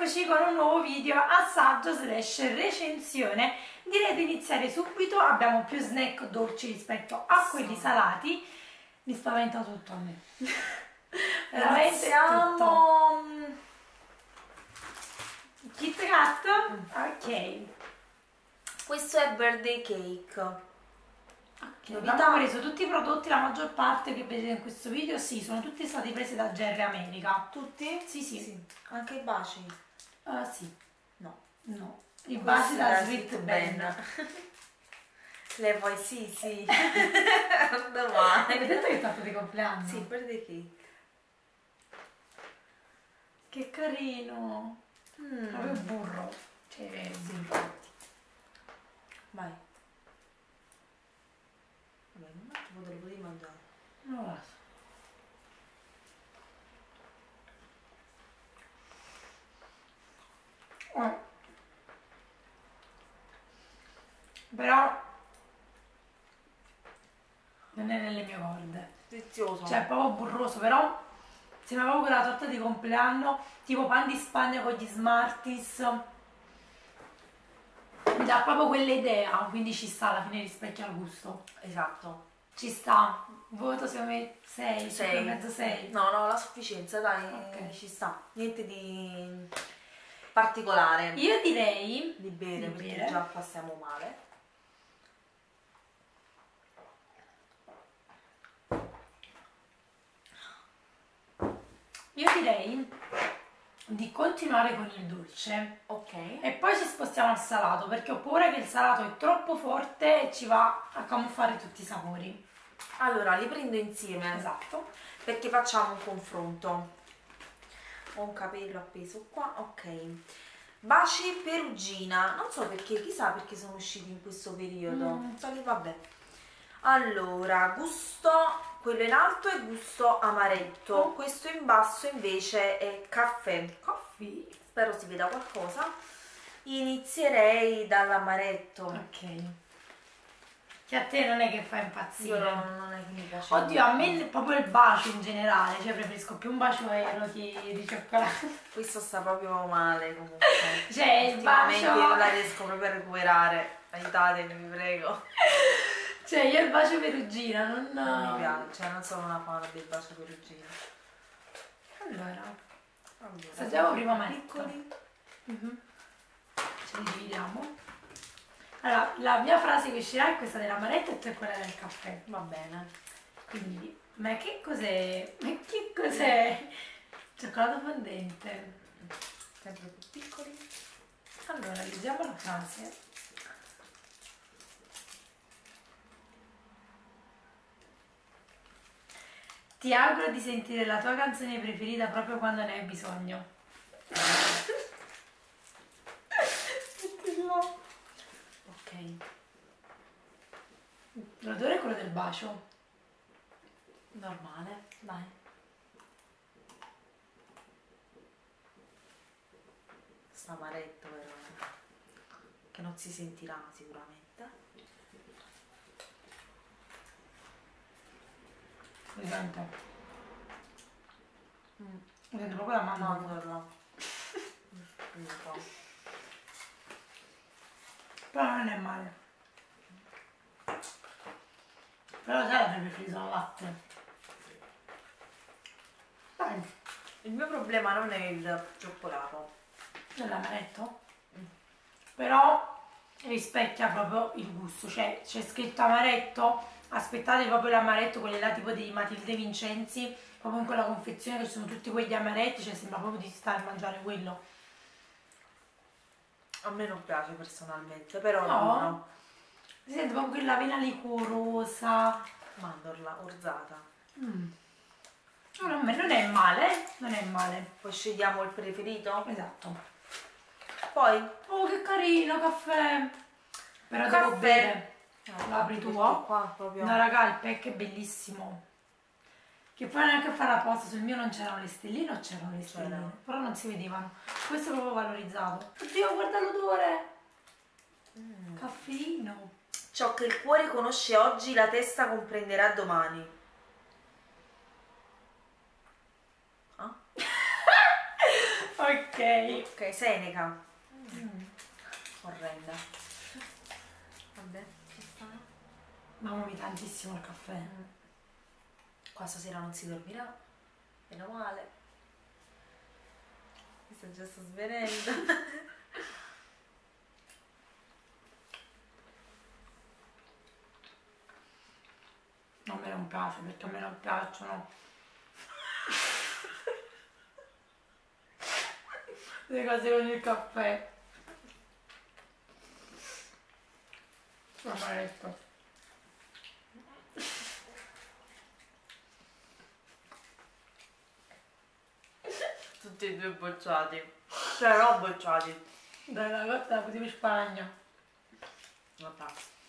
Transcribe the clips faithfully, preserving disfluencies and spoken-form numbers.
eccoci con un nuovo video assaggio slash recensione. Direi di iniziare subito, abbiamo più snack dolci rispetto a quelli salati. Mi spaventa tutto a me. Veramente Iniziamo... tutto. Kit Kat? Ok. Questo è birthday cake. Okay, abbiamo preso tutti i prodotti, la maggior parte che vedete in questo video, sì, sono tutti stati presi da Jerry America. Tutti? Sì, sì. sì. Anche i baci? Uh, sì. No. No. I baci da Sweet, Sweet Ben. Ben. Le poi sì, sì. Domani. Hai detto che è fatto di compleanno? Sì, birthday cake. Che carino. Mm. Proprio burro. Cioè, sì. Vai. Vabbè, un attimo te lo potevi mangiare. Non lo so. Oh. Però non è nelle mie corde. Delizioso. Cioè è proprio burroso, però sembra proprio quella torta di compleanno, tipo pan di Spagna con gli Smarties. Mi dà proprio quell'idea, quindi ci sta, alla fine rispecchia il gusto. Esatto. Ci sta. Voto secondo me sei, sei e mezzo, sei. No, no, la sufficienza, dai, okay. Ci sta. Niente di particolare. Io direi di bere, di perché bere. già passiamo male. Io direi di continuare con il dolce, ok, e poi ci spostiamo al salato, perché ho paura che il salato è troppo forte e ci va a camuffare tutti i sapori. Allora li prendo insieme, esatto, perché facciamo un confronto. Ho un capello appeso qua, ok. Baci Perugina, non so perché, chissà perché sono usciti in questo periodo. Mm. So che vabbè. Allora, gusto, quello in alto è gusto amaretto, oh. Questo in basso invece è caffè. Coffee. Spero si veda qualcosa. Inizierei dall'amaretto. Ok. Che a te non è che fa impazzire. Io non, non è che mi piace. Oddio, a me proprio il bacio in generale, cioè preferisco più un bacio aereo che di cioccolato. Questo sta proprio male comunque. Cioè il bacio... non la riesco proprio a recuperare. Aiutatemi, vi prego. Cioè io il bacio Perugina non... non mi piace, cioè non sono una fan del bacio Perugina. Allora, allora assaggiamo prima amaretto. Piccoli. Mm-hmm. Ce li dividiamo. Allora, la mia frase che uscirà è questa dell'amaretto e tu è quella del caffè. Va bene. Quindi, ma che cos'è? Ma che cos'è? Cioccolato fondente. Sempre più piccoli. Allora, leggiamo la frase. Ti auguro di sentire la tua canzone preferita proprio quando ne hai bisogno. Ok. L'odore è quello del bacio. Normale, dai. Sta amaretto però, che non si sentirà sicuramente. Mi sente? Mm. Mi sente proprio la mandorla. Mandorla. Però non è male. Però sai l'avrei preferito al latte. Dai. Il mio problema non è il cioccolato. È l'amaretto? Mm. Però rispecchia proprio il gusto. Cioè c'è scritto amaretto, aspettate proprio l'amaretto, quelli là tipo di Matilde Vincenzi, proprio in quella confezione che ci sono tutti quegli amaretti, cioè sembra proprio di stare a mangiare quello. A me non piace personalmente, però no, no. Si sente proprio quella vena liquorosa. Mandorla orzata. Mm. Non è male, non è male. Poi scegliamo il preferito? Esatto. Poi? Oh, che carino, caffè. Però caffè. devo bere. Eh, lo apri tu? Qua proprio. No, raga, il pack è bellissimo. Che poi neanche a fare apposta, sul mio non c'erano le stelline o c'erano le stelline, però non si vedevano. Questo è proprio valorizzato. Oddio, guarda l'odore. Mm. Caffeino. Ciò che il cuore conosce oggi, la testa comprenderà domani. Ah? Ok. Ok. Ok, Seneca. Mm. Orrenda. Vabbè, ci sta. Mamma mia, tantissimo il caffè. Mm. Qua stasera non si dormirà. Meno male. Mi sto già sto svenendo. A me non piace perché a me non piacciono le cose con il caffè. Amaretto. Tutti e due bocciati. Cioè no bocciati. Dai, la cotta la potevi spagna. Vabbè.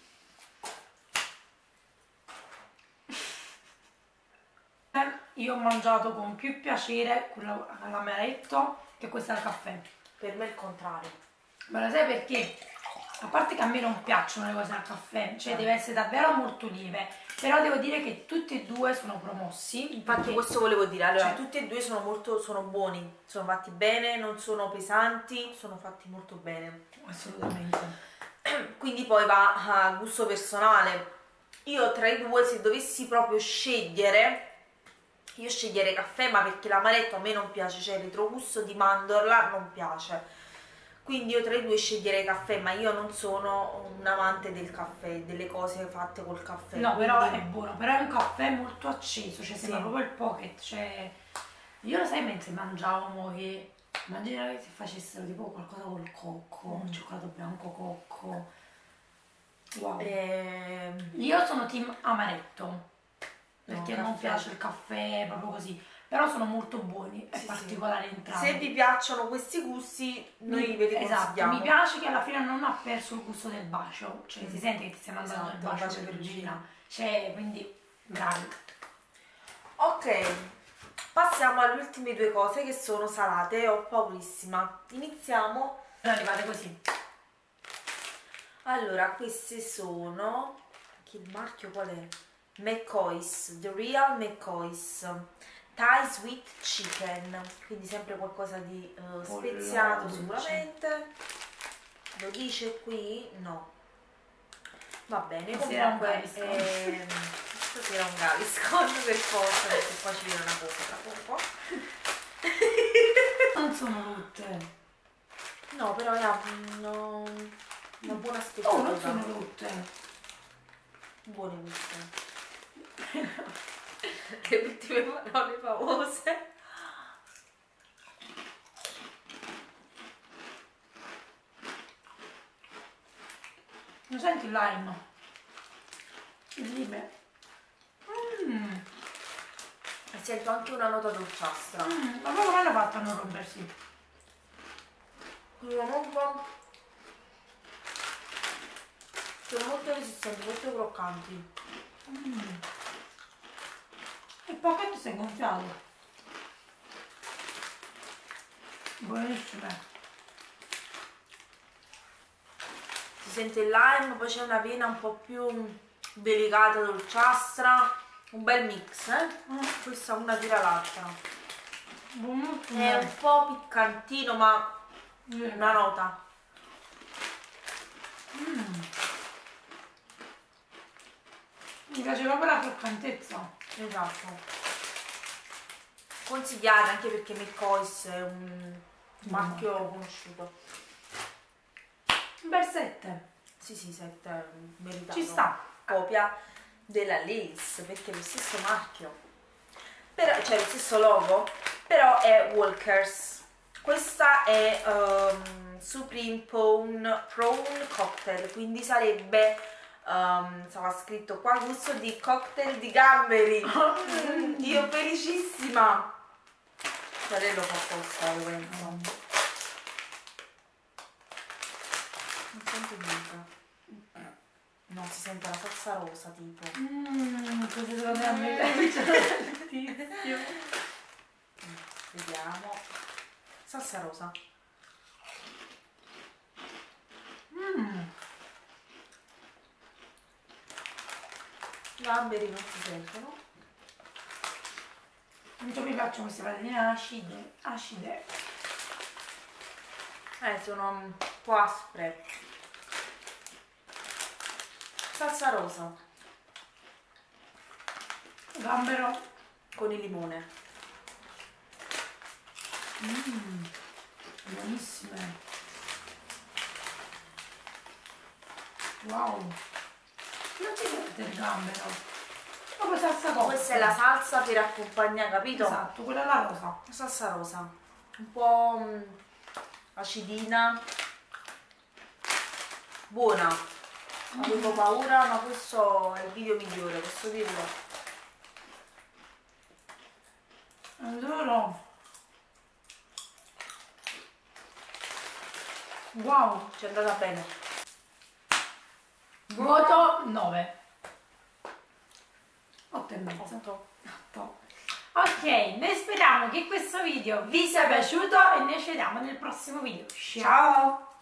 Io ho mangiato con più piacere quello all'amaretto che questo al caffè. Per me è il contrario. Ma lo sai perché? A parte che a me non piacciono le cose al caffè, cioè Eh. deve essere davvero molto lieve, però devo dire che tutti e due sono promossi. Infatti perché- questo volevo dire, allora cioè- tutti e due sono molto sono buoni, sono fatti bene, non sono pesanti, sono fatti molto bene. Assolutamente. Quindi poi va a gusto personale. Io tra i due, se dovessi proprio scegliere, io sceglierei caffè, ma perché l'amaretto a me non piace, cioè il retrogusto di mandorla non piace. Quindi io tra i due sceglierei caffè, ma io non sono un amante del caffè, delle cose fatte col caffè. No, quindi- però è buono, però è un caffè molto acceso, cioè sembra Sì. proprio il pocket, cioè io lo sai mentre mangiavamo che immagina che si facessero tipo qualcosa col cocco, Mm. cioccolato bianco, cocco. Wow. Ehm, Io sono team amaretto, perché No, non caffè. piace il caffè proprio così, però sono molto buoni, è Sì, sì. particolare entrambi. Se vi piacciono questi gusti, noi ve li Esatto, consigliamo. mi piace che alla fine non ha perso il gusto del bacio, cioè si Mm. sente che ti stai mangiando Esatto, il bacio bacio perugina, cioè quindi bravi. Ok, passiamo alle ultime due cose che sono salate, ho paurissima. Iniziamo. Sono arrivate così. Allora, queste sono, che il marchio qual è? McCoy's, The Real McCoy's Thai Sweet Chicken, quindi sempre qualcosa di eh, speziato dolce. sicuramente. Lo dice qui? No. Va bene, Stasera un comunque Gaviscon. ehm, stasera un Gaviscon per forza, perché qua ci viene una cosa tra poco. Non sono rotte. No, però hanno una buona Oh, non spezzatura. sono rotte. Buone queste. Le ultime parole famose. Non senti il lime? Il lime. Mmm. E sento anche una nota dolciastra. Mm, ma poi come hanno fatto a non rompersi? Comunque sono molto resistenti, molto croccanti. Mm. Il pacchetto si è gonfiato. Buonissime. Si sente il lime, poi c'è una vena un po' più delicata, dolciastra. Un bel mix, eh? Mm. Questa una tira l'altra. Buonissime. È un po' piccantino, ma una nota. Mm. Mi piace proprio la croccantezza. Esatto. Consigliate anche perché McCoy's è un marchio conosciuto. Un bel sette. Sì, sì, sette meritato. Ci sta. Copia della Lays, perché è lo stesso marchio. Però, cioè lo stesso logo, però è Walker's. Questa è um, Supreme Prawn, Prawn Cocktail, quindi sarebbe, um, stava scritto qua, gusto di cocktail di gamberi. Mm, io felicissima. Sarello fa apposta, lo penso. Non sento niente. No, si sente la salsa rosa tipo. Mmm, così secondo me a me piace tantissimo. Vediamo. Salsa rosa. Mmm. Gamberi non si sentono. Non mi piacciono queste patatine acide. Acide. Eh, sono un po' aspre. Salsa rosa. Gambero. Con il limone. Mmm, buonissime. Wow. Non si sente il gambero. Proprio salsa cotta. Questa è la salsa per accompagnare, capito? Esatto, quella è la rosa. La salsa rosa. Un po' mm, acidina. Buona. Avevo paura, ma questo è il video migliore, posso dirlo. Adoro. Wow, Ci è andata bene. voto nove. otto e mezzo. Otto. otto. Ok, noi speriamo che questo video vi sia piaciuto e noi ci vediamo nel prossimo video. Ciao!